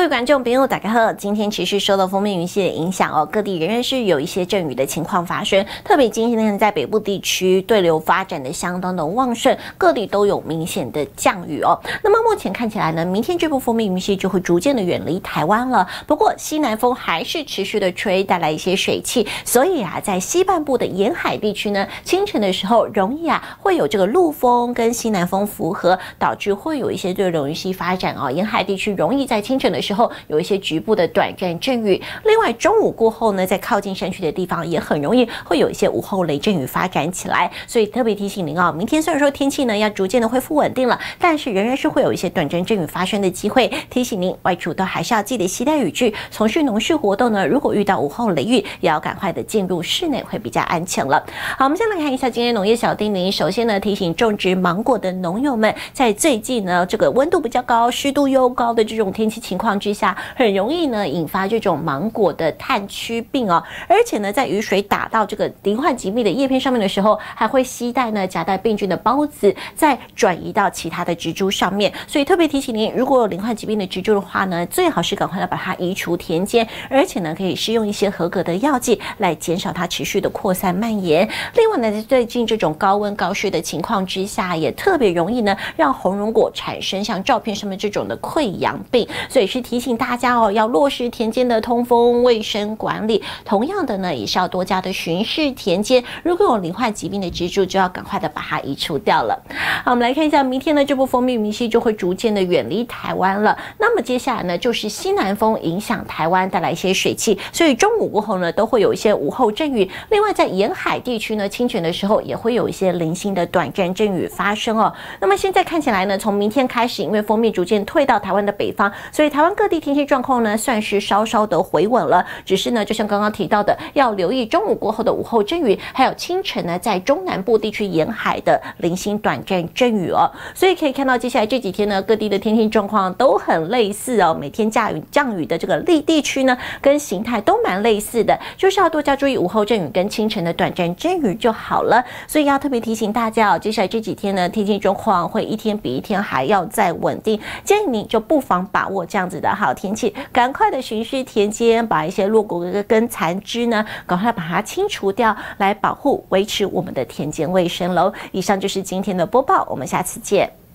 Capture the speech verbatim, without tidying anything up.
位观众朋友，大家好！今天持续受到锋面云系的影响哦，各地仍然是有一些阵雨的情况发生。特别今天在北部地区对流发展的相当的旺盛，各地都有明显的降雨哦。那么目前看起来呢，明天这波锋面云系就会逐渐的远离台湾了。不过西南风还是持续的吹，带来一些水汽，所以啊，在西半部的沿海地区呢，清晨的时候容易啊会有这个陆风跟西南风符合，导致会有一些对流云系发展哦。沿海地区容易在清晨的时候有一些局部的短暂阵雨，另外中午过后呢，在靠近山区的地方也很容易会有一些午后雷阵雨发展起来，所以特别提醒您哦，明天虽然说天气呢要逐渐的恢复稳定了，但是仍然是会有一些短暂阵雨发生的机会，提醒您外出都还是要记得携带雨具，从事农事活动呢，如果遇到午后雷雨，也要赶快的进入室内会比较安全了。好，我们先来看一下今天农业小叮咛，首先呢提醒种植芒果的农友们，在最近呢这个温度比较高、湿度又高的这种天气情况之下，很容易呢引发这种芒果的炭疽病哦，而且呢在雨水打到这个罹患疾病的叶片上面的时候，还会携带呢夹带病菌的孢子，再转移到其他的植株上面，所以特别提醒您，如果有罹患疾病的植株的话呢，最好是赶快的把它移除田间，而且呢可以施用一些合格的药剂来减少它持续的扩散蔓延。另外呢，在最近这种高温高湿的情况之下，也特别容易呢让红荣果产生像照片上面这种的溃疡病，所以是提醒大家哦，要落实田间的通风卫生管理。同样的呢，也是要多加的巡视田间，如果有罹患疾病的植株，就要赶快的把它移除掉了。好，我们来看一下明天呢，这波锋面云系就会逐渐的远离台湾了。那么接下来呢，就是西南风影响台湾，带来一些水汽，所以中午过后呢，都会有一些午后阵雨。另外，在沿海地区呢，清晨的时候也会有一些零星的短暂阵雨发生哦。那么现在看起来呢，从明天开始，因为锋面逐渐退到台湾的北方，所以台湾各地天气状况呢，算是稍稍的回稳了。只是呢，就像刚刚提到的，要留意中午过后的午后阵雨，还有清晨呢，在中南部地区沿海的零星短暂阵雨哦。所以可以看到，接下来这几天呢，各地的天气状况都很类似哦。每天降雨降雨的这个地地区呢，跟形态都蛮类似的，就是要多加注意午后阵雨跟清晨的短暂阵雨就好了。所以要特别提醒大家哦，接下来这几天呢，天气状况会一天比一天还要再稳定，建议您就不妨把握这样子的好天气，赶快的巡视田间，把一些落果跟残枝呢，赶快把它清除掉，来保护维持我们的田间卫生喽。以上就是今天的播报，我们下次见。